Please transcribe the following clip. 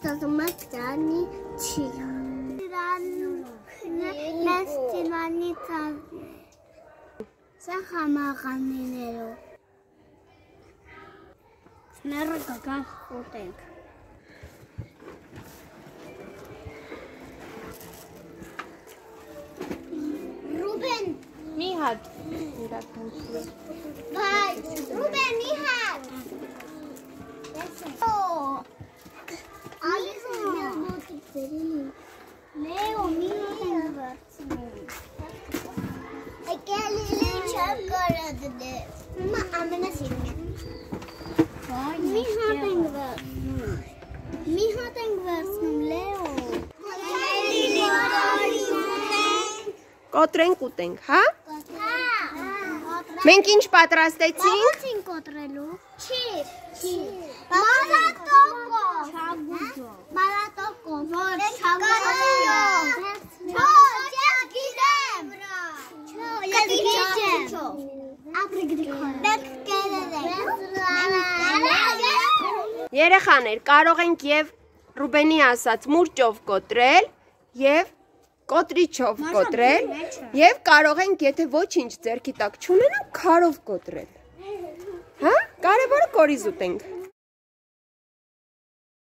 Տազմականի չի։ Մեզ տիրանի ծավի։ Սա համաղանիներով։ Սները կգան խոտենք։ Ռուբեն։ Մի հատ իրականություն։ Վայ, Ռուբեն մի հատ։ Leo, mira. Aquele chakra de. Mamma, amena sirve. Miha tengvers, Leo. Կոտրենք ուտենք, հա? Մենք ինչ պատրաստեցինք? Ո՞նց են կոտրելու։ Չի։ Մարատոկո։ Չագուջո։ Մարատոկո։ Որ չագուջո։ Ոչ, ես գիտեմ։ Ես գիտեմ։ Երեխաներ, կարող ենք եւ Ռուբենի ասած մուրճով կոտրել եւ կոտրիչով կոտրել եւ կարող ենք եթե ոչինչ ձեռքի տակ չունենանք քարով կոտրել։ Հա? Կարևորը կորիզ ուտենք։